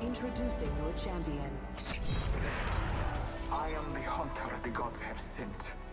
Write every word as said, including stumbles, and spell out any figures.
Introducing your champion. I am the hunter the gods have sent.